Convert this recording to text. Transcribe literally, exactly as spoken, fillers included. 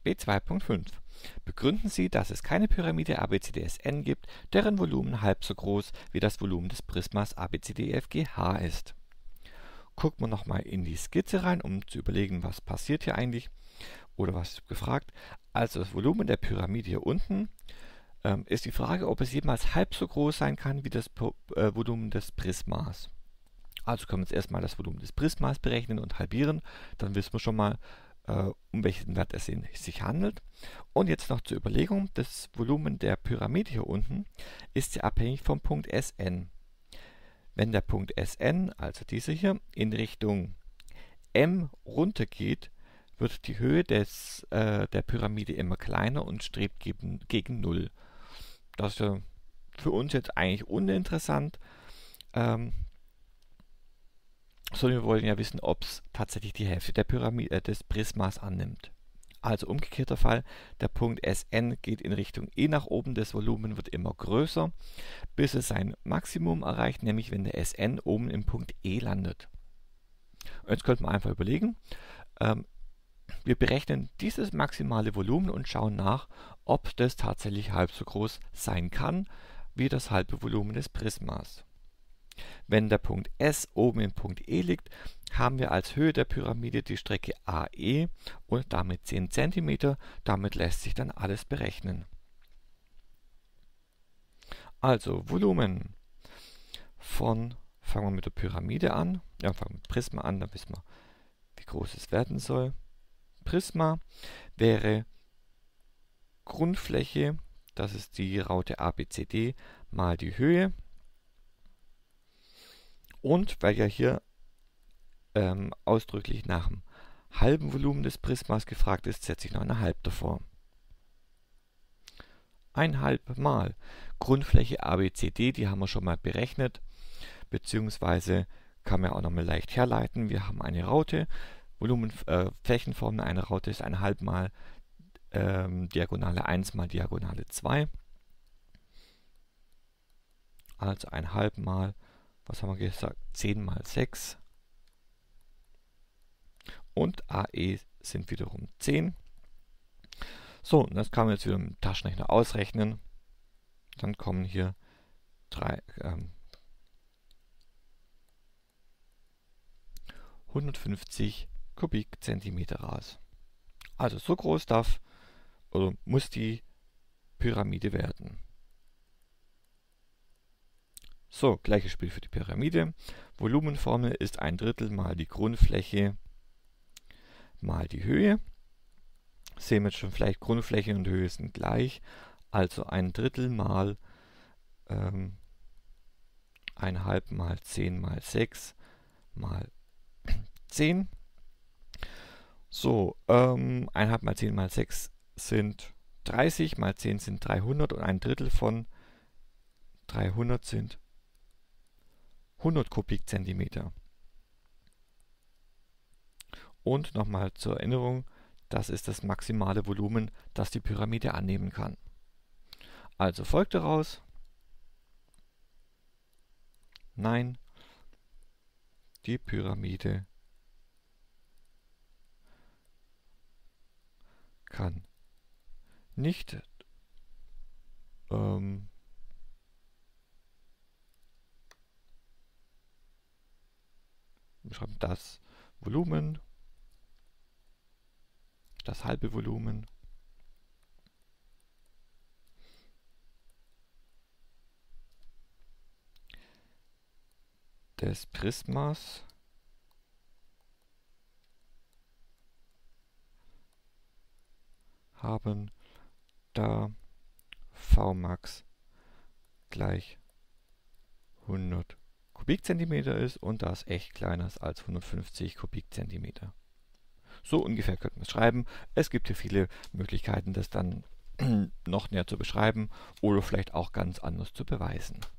B zwei Punkt fünf. Begründen Sie, dass es keine Pyramide A B C D S N gibt, deren Volumen halb so groß wie das Volumen des Prismas A B C D E F G H ist. Gucken wir nochmal in die Skizze rein, um zu überlegen, was passiert hier eigentlich oder was ist gefragt. Also das Volumen der Pyramide hier unten ähm, ist die Frage, ob es jemals halb so groß sein kann wie das äh, Volumen des Prismas. Also können wir jetzt erstmal das Volumen des Prismas berechnen und halbieren. Dann wissen wir schon mal, äh, um welchen Wert es sich handelt. Und jetzt noch zur Überlegung, das Volumen der Pyramide hier unten ist ja abhängig vom Punkt S N. Wenn der Punkt S N, also dieser hier, in Richtung M runtergeht, wird die Höhe des, äh, der Pyramide immer kleiner und strebt gegen, gegen null. Das ist ja für uns jetzt eigentlich uninteressant, ähm, sondern wir wollen ja wissen, ob es tatsächlich die Hälfte der Pyramide, äh, des Prismas annimmt. Also umgekehrter Fall, der Punkt S N geht in Richtung E nach oben, das Volumen wird immer größer, bis es sein Maximum erreicht, nämlich wenn der S N oben im Punkt E landet. Und jetzt könnte man einfach überlegen, ähm, wir berechnen dieses maximale Volumen und schauen nach, ob das tatsächlich halb so groß sein kann wie das halbe Volumen des Prismas. Wenn der Punkt S oben im Punkt E liegt, haben wir als Höhe der Pyramide die Strecke A E und damit zehn Zentimeter. Damit lässt sich dann alles berechnen. Also Volumen von, fangen wir mit der Pyramide an, ja, fangen wir mit Prisma an, dann wissen wir, wie groß es werden soll. Prisma wäre Grundfläche, das ist die Raute A B C D, mal die Höhe. Und weil ja hier ähm, ausdrücklich nach dem halben Volumen des Prismas gefragt ist, setze ich noch eine halb davor. Ein halb mal Grundfläche A B C D, die haben wir schon mal berechnet, beziehungsweise kann man auch noch mal leicht herleiten. Wir haben eine Raute, Volumen, äh, Flächenformel einer Raute ist ein halb mal ähm, Diagonale eins mal Diagonale zwei. Also ein halb mal, was haben wir gesagt, zehn mal sechs. Und A E sind wiederum zehn. So, und das kann man jetzt wieder mit dem Taschenrechner ausrechnen. Dann kommen hier drei, ähm, hundertfünfzig Kubikzentimeter raus. Also so groß darf oder muss die Pyramide werden. So, gleiches Spiel für die Pyramide. Volumenformel ist ein Drittel mal die Grundfläche mal die Höhe. Sehen wir jetzt schon, vielleicht Grundfläche und Höhe sind gleich. Also ein Drittel mal ähm, ein halb mal zehn mal sechs mal zehn. So, ähm, ein halb mal zehn mal sechs sind dreißig, mal zehn sind dreihundert und ein Drittel von dreihundert sind hundert Kubikzentimeter. Und nochmal zur Erinnerung, das ist das maximale Volumen, das die Pyramide annehmen kann. Also folgt daraus: Nein, die Pyramide kann nicht ähm, wir schreiben das Volumen, das halbe Volumen des Prismas haben, da Vmax gleich hundert Kubikzentimeter ist und das echt kleiner ist als hundertfünfzig Kubikzentimeter. So ungefähr könnten wir es schreiben. Es gibt hier viele Möglichkeiten, das dann noch näher zu beschreiben oder vielleicht auch ganz anders zu beweisen.